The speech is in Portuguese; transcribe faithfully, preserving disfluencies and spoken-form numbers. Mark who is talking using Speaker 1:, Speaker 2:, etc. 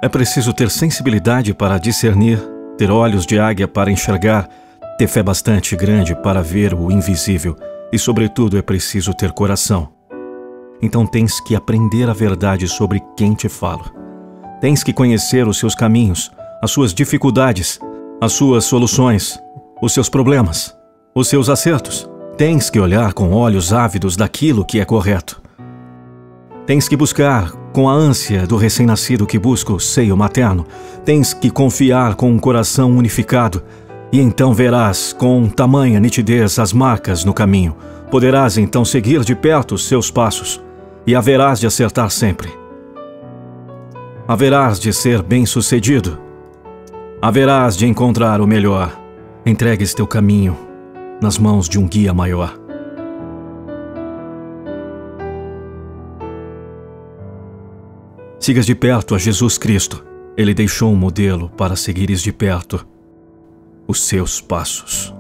Speaker 1: É preciso ter sensibilidade para discernir, ter olhos de águia para enxergar, ter fé bastante grande para ver o invisível e, sobretudo, é preciso ter coração. Então tens que aprender a verdade sobre quem te fala. Tens que conhecer os seus caminhos, as suas dificuldades, as suas soluções, os seus problemas, os seus acertos. Tens que olhar com olhos ávidos daquilo que é correto. Tens que buscar com a ânsia do recém-nascido que busca o seio materno. Tens que confiar com um coração unificado. E então verás com tamanha nitidez as marcas no caminho. Poderás então seguir de perto os seus passos. E haverás de acertar sempre. Haverás de ser bem-sucedido. Haverás de encontrar o melhor. Entregues teu caminho nas mãos de um guia maior. Sigas de perto a Jesus Cristo. Ele deixou um modelo para seguires de perto os seus passos.